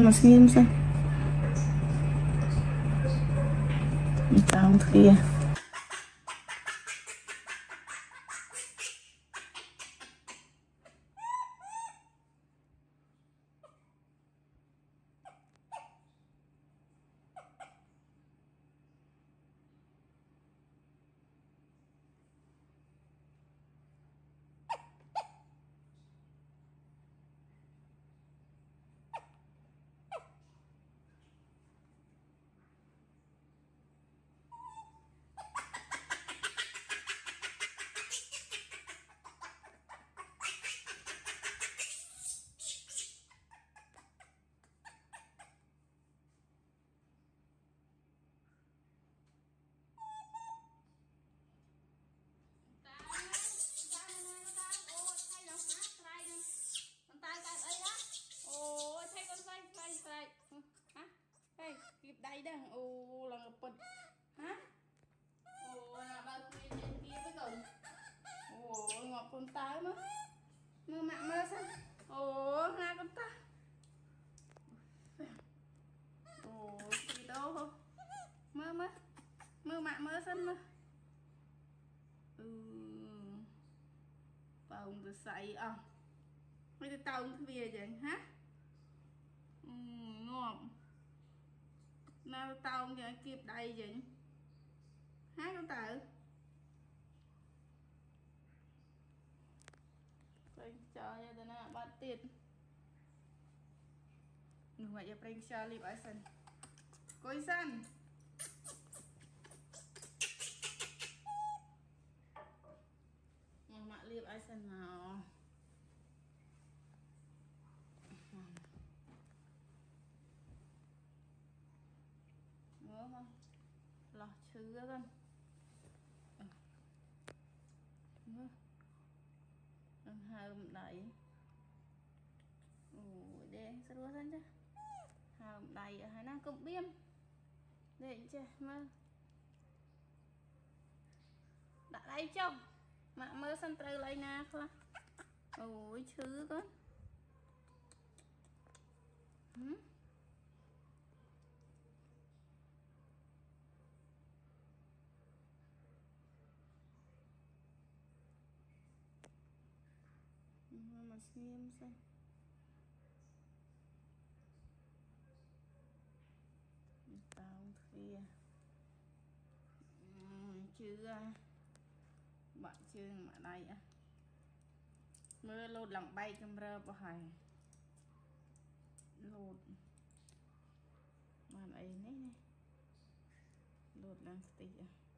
mà xem xem tao kia kịp đây đó ô là ngập bịch hả ô là bao kia trên kia với cùng ô ngọt con tái mà mơ mặn mơ sao ô hai con ta ô gì đâu không mơ mơ mơ mặn mơ xanh mơ bông từ sậy à mấy cái tông thứ bia vậy hả ngon nào tao giờ kịp đây vậy hát con tự rồi cho cho tao nó bắt tiền người vậy giờ prank cho liệp ở sân coi sân mẹ liệp ở sân nào nữa không lọt chứ con hầm đẩy ủa đen sao đua thân chứ hầm đẩy ở hai năng cộng biêm để chưa mơ đã đây chồng mà mơ sân từ lấy na không ôi chứ con mà xem xem tao kia chứ bạn chưa mà đây á mưa lột lòng bay camera vào hải lột mà ấy này lột đang tỉ